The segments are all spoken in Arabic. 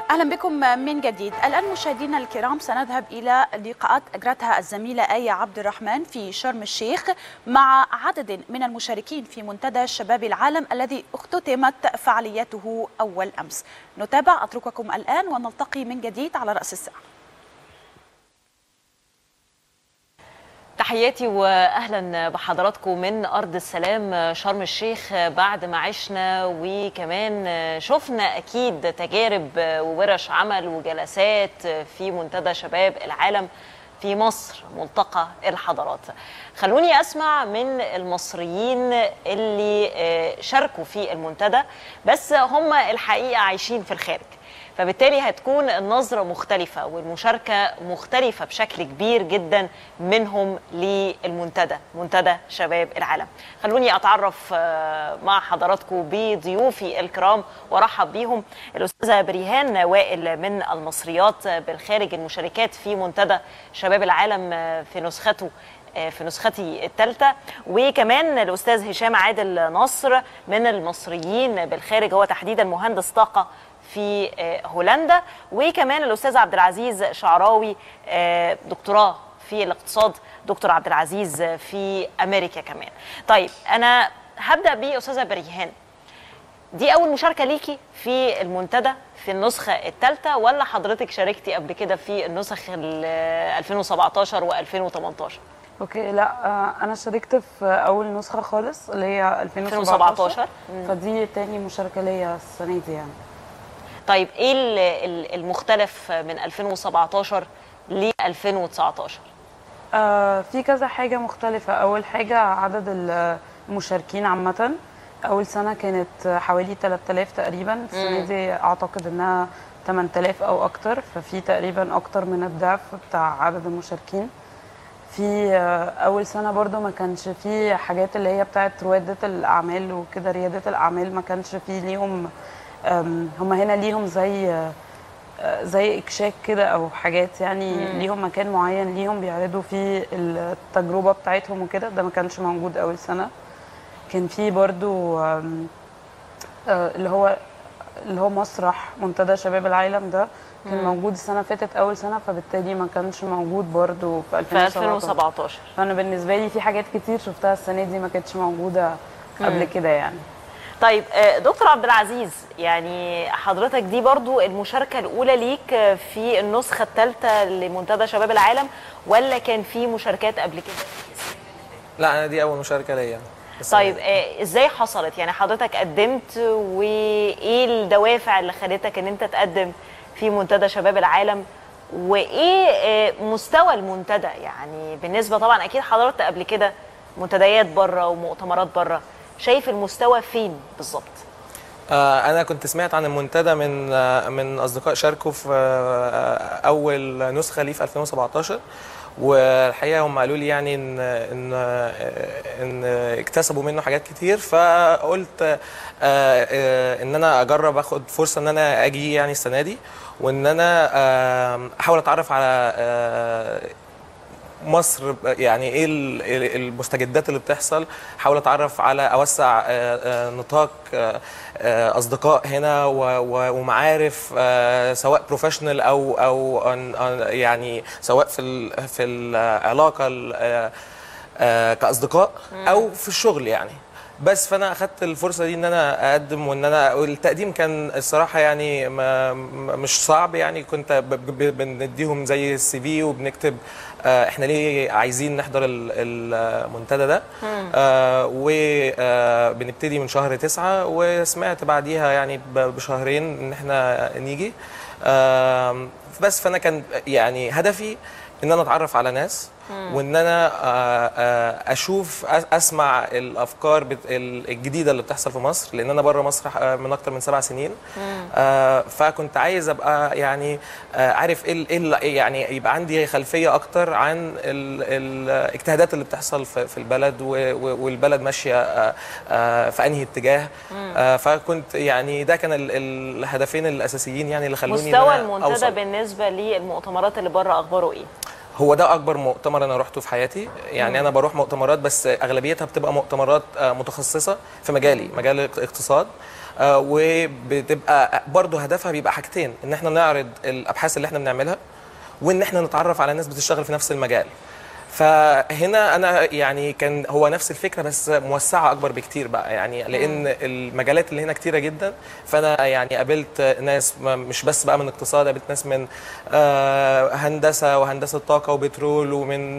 أهلا بكم من جديد. الآن مشاهدينا الكرام سنذهب إلى لقاءات أجرتها الزميلة آية عبد الرحمن في شرم الشيخ مع عدد من المشاركين في منتدى شباب العالم الذي اختتمت فعاليته أول أمس. نتابع، أترككم الآن ونلتقي من جديد على رأس الساعة. تحياتي واهلا بحضراتكم من ارض السلام شرم الشيخ. بعد ما عشنا وكمان شفنا اكيد تجارب وورش عمل وجلسات في منتدى شباب العالم في مصر، ملتقى الحضارات. خلوني اسمع من المصريين اللي شاركوا في المنتدى، بس هم الحقيقه عايشين في الخارج، فبالتالي هتكون النظرة مختلفة والمشاركة مختلفة بشكل كبير جدا منهم للمنتدى، منتدى شباب العالم. خلوني أتعرف مع حضراتكم بضيوفي الكرام وارحب بيهم. الأستاذة بريهان وائل من المصريات بالخارج المشاركات في منتدى شباب العالم في نسختي الثالثة، وكمان الأستاذ هشام عادل نصر من المصريين بالخارج، هو تحديدا مهندس طاقة في هولندا، وكمان الأستاذ عبد العزيز شعراوي دكتوراه في الاقتصاد، دكتور عبد العزيز في أمريكا كمان. طيب أنا هبدأ بأستاذة بريهان، دي أول مشاركة ليكي في المنتدى في النسخة الثالثة، ولا حضرتك شاركتي قبل كده في النسخ 2017 و2018؟ اوكي، لا انا شاركت في اول نسخه خالص اللي هي 2017. فدي تاني مشاركه ليا السنه دي يعني. طيب ايه المختلف من 2017 ل 2019؟ في كذا حاجه مختلفه. اول حاجه عدد المشاركين عامه. اول سنه كانت حوالي 3000 تقريبا، السنه دي اعتقد انها 8000 او اكتر، ففي تقريبا اكتر من الضعف بتاع عدد المشاركين. في اول سنه برضو ما كانش في حاجات اللي هي بتاعت روادة الاعمال وكده، رياده الاعمال ما كانش في ليهم. هم هنا ليهم زي اكشاك كده او حاجات يعني، ليهم مكان معين ليهم بيعرضوا فيه التجربه بتاعتهم وكده. ده ما كانش موجود اول سنه. كان في برضو اللي هو مسرح منتدى شباب العالم، ده كان موجود السنه فاتت اول سنه، فبالتالي ما كانش موجود برضو في 2017. فانا بالنسبه لي في حاجات كتير شفتها السنه دي ما كانتش موجوده قبل كده يعني. طيب دكتور عبد العزيز، يعني حضرتك دي برضو المشاركة الأولى ليك في النسخة الثالثة لمنتدى شباب العالم، ولا كان في مشاركات قبل كده؟ لا، أنا دي أول مشاركة ليا. طيب إزاي حصلت؟ يعني حضرتك قدمت، وإيه الدوافع اللي خلتك إن أنت تقدم في منتدى شباب العالم؟ وإيه مستوى المنتدى؟ يعني بالنسبة طبعا أكيد حضرت قبل كده منتديات بره ومؤتمرات بره، شايف المستوى فين بالظبط؟ انا كنت سمعت عن المنتدى من اصدقاء شاركوا في اول نسخه ليه في 2017، والحقيقه هم قالوا لي يعني ان اكتسبوا منه حاجات كتير، فقلت ان انا اجرب اخد فرصه ان انا اجي يعني السنه دي، وان انا احاول اتعرف على مصر، يعني ايه المستجدات اللي بتحصل، احاول اتعرف على اوسع نطاق اصدقاء هنا ومعارف، سواء بروفيشنال او يعني سواء في العلاقه كاصدقاء او في الشغل يعني. بس فانا اخدت الفرصه دي ان انا اقدم، وان انا التقديم كان الصراحه يعني مش صعب يعني. كنت بنديهم زي السي في وبنكتب احنا ليه عايزين نحضر المنتدى ده، وبنبتدي من شهر 9، وسمعت بعديها يعني بشهرين ان احنا نيجي. بس فانا كان يعني هدفي ان انا اتعرف على ناس، وان انا اسمع الافكار الجديده اللي بتحصل في مصر، لان انا بره مصر من اكتر من 7 سنين. فكنت عايز ابقى يعني عارف ايه يعني، يبقى عندي خلفيه اكتر عن الاجتهادات اللي بتحصل في البلد، والبلد ماشيه في انهي اتجاه. فكنت يعني ده كان الهدفين الاساسيين يعني اللي خلوني مستوى المنتدى بالنسبه للمؤتمرات اللي بره اخباره ايه؟ هو ده اكبر مؤتمر انا رحته في حياتي يعني. انا بروح مؤتمرات بس اغلبيتها بتبقى مؤتمرات متخصصه في مجالي، مجال الاقتصاد. وبتبقى برضه هدفها بيبقى حاجتين، ان احنا نعرض الابحاث اللي احنا بنعملها، وان احنا نتعرف على ناس بتشتغل في نفس المجال. فهنا انا يعني كان هو نفس الفكره بس موسعه اكبر بكتير بقى، يعني لان المجالات اللي هنا كتيره جدا. فانا يعني قابلت ناس مش بس بقى من اقتصاد، قابلت ناس من هندسه وهندسه طاقه وبترول، ومن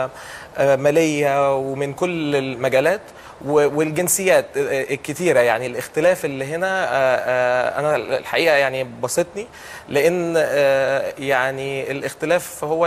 ماليه، ومن كل المجالات والجنسيات الكتيره. يعني الاختلاف اللي هنا انا الحقيقه يعني بسطني، لان يعني الاختلاف هو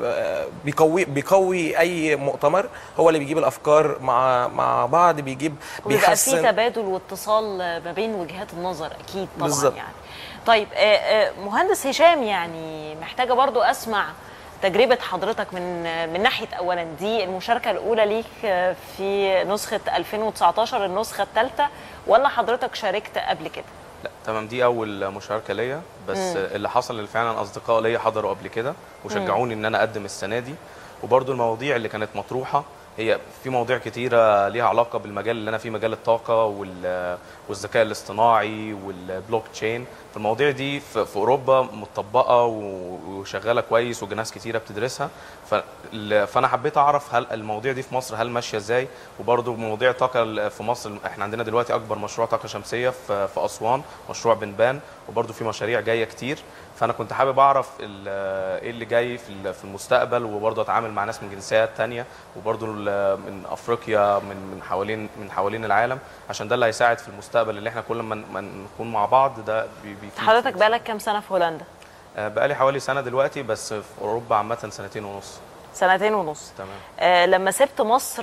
بيقوي اي مؤتمر، هو اللي بيجيب الافكار مع بعض، بيبقى في تبادل واتصال ما بين وجهات النظر اكيد طبعا بالزبط. يعني. طيب مهندس هشام، يعني محتاجه برضو اسمع تجربة حضرتك من ناحية أولا دي المشاركة الأولى ليك في نسخة 2019 النسخة الثالثة، ولا حضرتك شاركت قبل كده؟ لا تمام، دي أول مشاركة ليا، بس اللي حصل اللي فعلا أصدقاء ليا حضروا قبل كده وشجعوني إن أنا أقدم السنة دي. وبرضو المواضيع اللي كانت مطروحة هي في مواضيع كتيرة ليها علاقة بالمجال اللي أنا فيه، مجال الطاقة والذكاء الاصطناعي والبلوك تشين. فالمواضيع دي في أوروبا متطبقة وشغالة كويس وناس كتيرة بتدرسها. فأنا حبيت أعرف هل المواضيع دي في مصر هل ماشية إزاي. وبرضو مواضيع الطاقة في مصر، إحنا عندنا دلوقتي أكبر مشروع طاقة شمسية في أسوان، مشروع بنبان، وبرضو في مشاريع جاية كتير. فأنا كنت حابب أعرف إيه اللي جاي في المستقبل، وبرضو أتعامل مع ناس من جنسيات تانية، وبرضو من أفريقيا، من حوالين العالم، عشان ده اللي هيساعد في المستقبل اللي إحنا كل ما نكون مع بعض ده بيفيد. حضرتك بقالك كام سنة في هولندا؟ بقالي حوالي سنة دلوقتي، بس في أوروبا عامة 2.5 سنين. 2.5 سنين. تمام. لما سبت مصر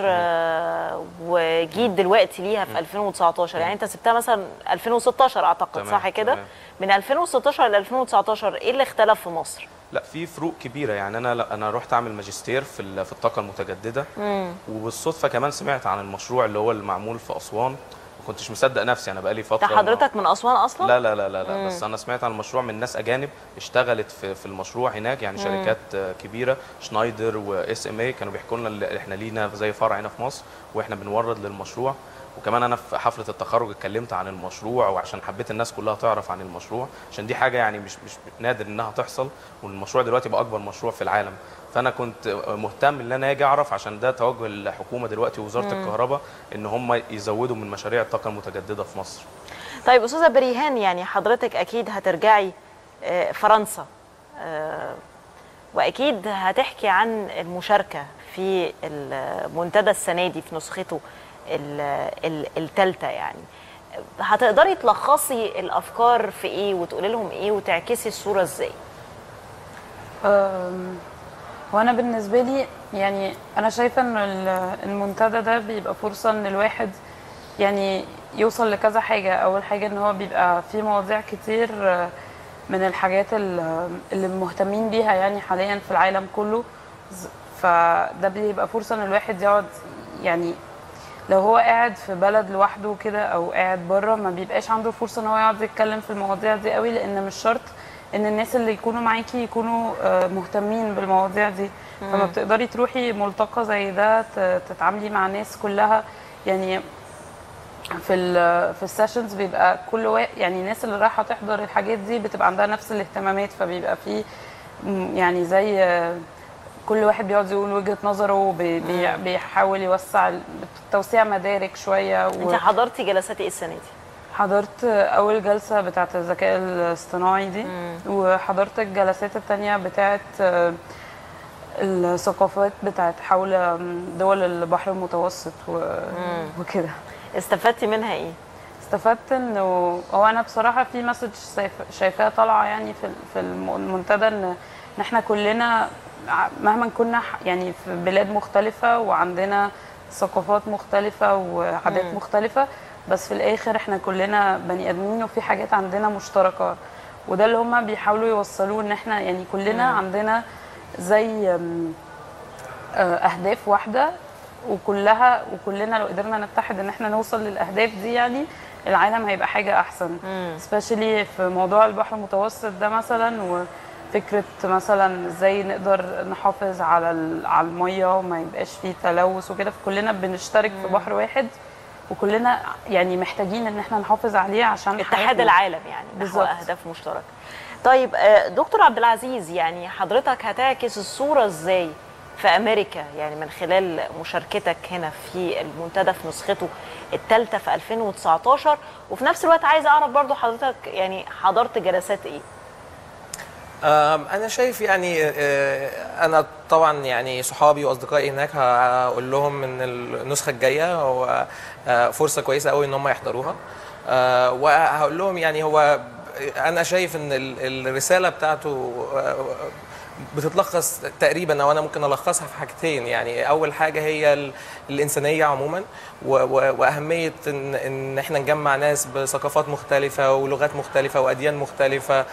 وجيت دلوقتي ليها في 2019، يعني انت سبتها مثلا 2016 اعتقد، صح كده؟ من 2016 ل 2019 ايه اللي اختلف في مصر؟ لا، في فروق كبيره. يعني انا رحت اعمل ماجستير في الطاقه المتجدده، وبالصدفه كمان سمعت عن المشروع اللي هو المعمول في اسوان. ما كنتش مصدق نفسي، انا بقالي فتره. انت حضرتك من اسوان اصلا؟ لا لا لا لا, لا. بس انا سمعت عن المشروع من ناس اجانب اشتغلت في المشروع هناك، يعني شركات كبيره، شنايدر واس ام اي، كانوا بيحكوا لنا احنا لينا زي فرع هنا في مصر واحنا بنورد للمشروع. وكمان انا في حفله التخرج اتكلمت عن المشروع، وعشان حبيت الناس كلها تعرف عن المشروع، عشان دي حاجه يعني مش نادر انها تحصل، والمشروع دلوقتي بقى اكبر مشروع في العالم. فانا كنت مهتم ان انا اجي اعرف، عشان ده توجه الحكومه دلوقتي ووزاره الكهرباء ان هم يزودوا من مشاريع الطاقه المتجدده في مصر. طيب استاذه بريهان، يعني حضرتك اكيد هترجعي فرنسا، واكيد هتحكي عن المشاركه في المنتدى السنه دي في نسخته الثالثه. يعني هتقدري تلخصي الافكار في ايه وتقولي لهم ايه وتعكسي الصوره ازاي؟ وانا بالنسبه لي يعني انا شايفه ان المنتدى ده بيبقى فرصه ان الواحد يعني يوصل لكذا حاجه. اول حاجه ان هو بيبقى فيه مواضيع كتير من الحاجات اللي مهتمين بيها يعني حاليا في العالم كله، فده بيبقى فرصه ان الواحد يقعد، يعني لو هو قاعد في بلد لوحده كده او قاعد بره ما بيبقاش عنده فرصه ان هو يقعد يتكلم في المواضيع دي قوي، لان مش شرط ان الناس اللي يكونوا معاكي يكونوا مهتمين بالمواضيع دي. فما بتقدري تروحي ملتقى زي ده تتعاملي مع ناس كلها، يعني في السيشنز بيبقى كل يعني الناس اللي رايحه تحضر الحاجات دي بتبقى عندها نفس الاهتمامات، فبيبقى في يعني زي كل واحد بيقعد يقول وجهة نظره وبيحاول يوسع توسيع مدارك شوية. انت حضرتي جلسات ايه السنة دي؟ حضرت أول جلسة بتاعة الذكاء الاصطناعي دي، وحضرت الجلسات التانية بتاعة الثقافات بتاعة حول دول البحر المتوسط وكده. استفدتي منها ايه؟ استفدت انه هو انا بصراحة في مسج شايفاها طالعة يعني في المنتدى ان احنا كلنا مهما كنا يعني في بلاد مختلفة وعندنا ثقافات مختلفة وعادات مختلفة، بس في الآخر احنا كلنا بني آدمين وفي حاجات عندنا مشتركة، وده اللي هما بيحاولوا يوصلوه ان احنا يعني كلنا عندنا زي أهداف واحدة، وكلنا لو قدرنا نتحد ان احنا نوصل للأهداف دي يعني العالم هيبقى حاجة أحسن. سبيشالي في موضوع البحر المتوسط ده مثلا، فكرة مثلا ازاي نقدر نحافظ على المية وما يبقاش فيه تلوث وكده، فكلنا بنشترك في بحر واحد وكلنا يعني محتاجين ان احنا نحافظ عليه عشان اتحاد العالم يعني نحو اهداف مشتركه. طيب دكتور عبد العزيز، يعني حضرتك هتعكس الصوره ازاي في امريكا يعني من خلال مشاركتك هنا في المنتدى في نسخته الثالثه في 2019، وفي نفس الوقت عايزه اعرف برضو حضرتك يعني حضرت جلسات ايه؟ أنا شايف يعني أنا طبعا يعني صحابي وأصدقائي هناك هقول لهم إن النسخة الجاية هو فرصة كويسة قوي إن هم يحضروها، وهقول لهم يعني هو أنا شايف إن الرسالة بتاعته بتتلخص تقريبا، او انا ممكن الخصها في حاجتين. يعني اول حاجه هي الانسانيه عموما، واهميه ان احنا نجمع ناس بثقافات مختلفه ولغات مختلفه واديان مختلفه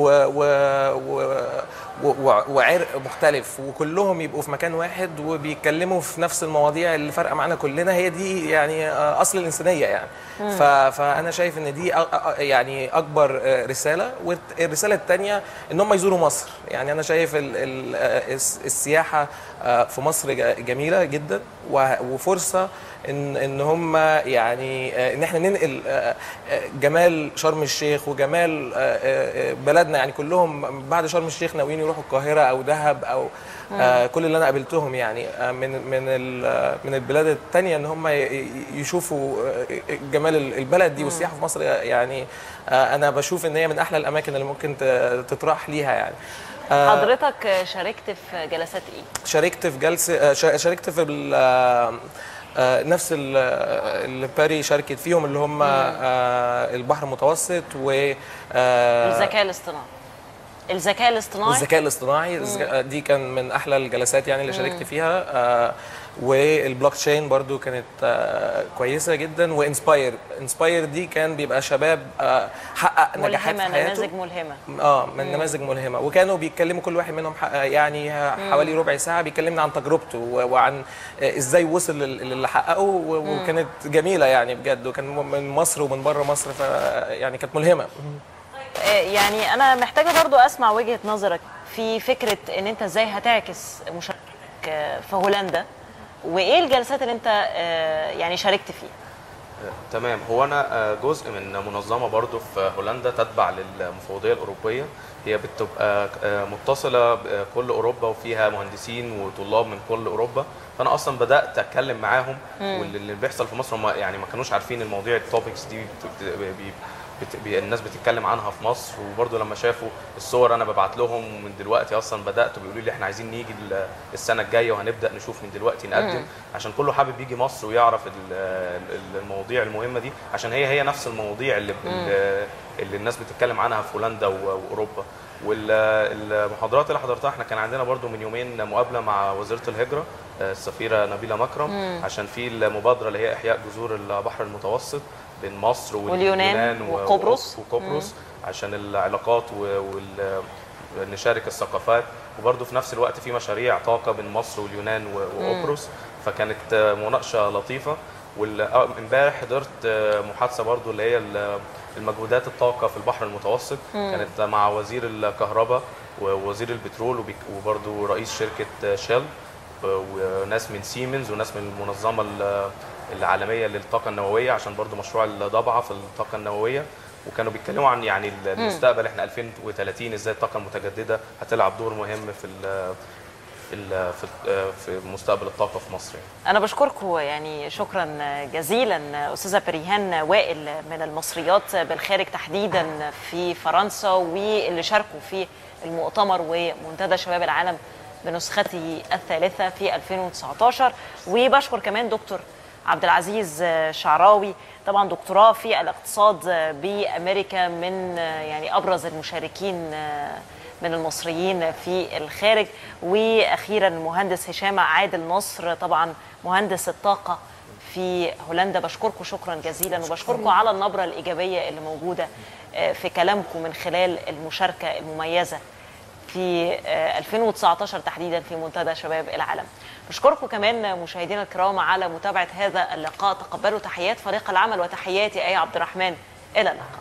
وعرق مختلف، وكلهم يبقوا في مكان واحد وبيتكلموا في نفس المواضيع اللي فارقه معانا كلنا. هي دي يعني اصل الانسانيه يعني. فانا شايف ان دي يعني اكبر رساله. والرساله الثانيه ان هم يزوروا مصر. يعني انا شايف السياحه في مصر جميله جدا، وفرصه ان هم يعني ان احنا ننقل جمال شرم الشيخ وجمال بلدنا. يعني كلهم بعد شرم الشيخ ناويين يروحوا القاهره او دهب او كل اللي انا قابلتهم يعني من البلاد الثانيه ان هم يشوفوا جمال البلد دي. والسياحه في مصر يعني انا بشوف ان هي من احلى الاماكن اللي ممكن تطرح ليها يعني. حضرتك شاركت في جلسات ايه؟ شاركت في جلسه، شاركت في نفس اللي باري شاركت فيهم، اللي هم البحر المتوسط و الذكاء الاصطناعي. الذكاء الاصطناعي دي كان من احلى الجلسات يعني اللي شاركت فيها. والبلوك تشين برضو كانت كويسه جدا. وانسباير دي كان بيبقى شباب حقق نجاحات في حياته، نماذج ملهمه. من نماذج ملهمه، وكانوا بيتكلموا كل واحد منهم يعني حوالي ربع ساعه بيكلمنا عن تجربته وعن ازاي وصل للي حققه. وكانت جميله يعني بجد، وكان من مصر ومن بره مصر، فيعني كانت ملهمه. يعني انا محتاجه برضو اسمع وجهه نظرك في فكره ان انت ازاي هتعكس مشاركتك في هولندا، وايه الجلسات اللي انت يعني شاركت فيها؟ تمام. هو انا جزء من منظمه برضو في هولندا تتبع للمفوضيه الاوروبيه. هي بتبقى متصله بكل اوروبا وفيها مهندسين وطلاب من كل اوروبا. فانا اصلا بدات اتكلم معاهم، واللي بيحصل في مصر هم يعني ما كانوش عارفين المواضيع التوبكس دي الناس بتتكلم عنها في مصر. وبرضه لما شافوا الصور انا ببعت لهم من دلوقتي، اصلا بداتوا بيقولوا لي احنا عايزين نيجي السنه الجايه، وهنبدا نشوف من دلوقتي نقدم، عشان كله حابب يجي مصر ويعرف المواضيع المهمه دي، عشان هي نفس المواضيع اللي الناس بتتكلم عنها في هولندا واوروبا. والمحاضرات اللي حضرتها احنا كان عندنا برضو من يومين مقابله مع وزيره الهجره السفيره نبيله مكرم، عشان في المبادره اللي هي احياء جذور البحر المتوسط بين مصر واليونان وقبرص عشان العلاقات ونشارك الثقافات. وبرضو في نفس الوقت في مشاريع طاقه بين مصر واليونان وقبرص، فكانت مناقشه لطيفه. وامبارح حضرت محادثه برضو اللي هي المجهودات الطاقه في البحر المتوسط، كانت مع وزير الكهرباء ووزير البترول وبرضو رئيس شركه شيل وناس من سيمنز وناس من المنظمه العالميه للطاقه النوويه، عشان برضو مشروع الضبعه في الطاقه النوويه. وكانوا بيتكلموا عن يعني المستقبل، احنا 2030 ازاي الطاقه المتجدده هتلعب دور مهم في مستقبل الطاقه في مصر. انا بشكركم يعني شكرا جزيلا استاذه بريهان وائل من المصريات بالخارج تحديدا في فرنسا، واللي شاركوا في المؤتمر ومنتدى شباب العالم بنسخته الثالثه في 2019. وبشكر كمان دكتور عبد العزيز شعراوي، طبعا دكتوراه في الاقتصاد بامريكا، من يعني ابرز المشاركين من المصريين في الخارج. واخيرا المهندس هشام عادل نصر، طبعا مهندس الطاقه في هولندا. بشكركم شكرا جزيلا، وبشكركم على النبره الايجابيه اللي موجوده في كلامكم من خلال المشاركه المميزه في 2019 تحديدا في منتدى شباب العالم. بشكركم كمان مشاهدينا الكرام على متابعه هذا اللقاء. تقبلوا تحيات فريق العمل وتحياتي آية عبد الرحمن، الى اللقاء.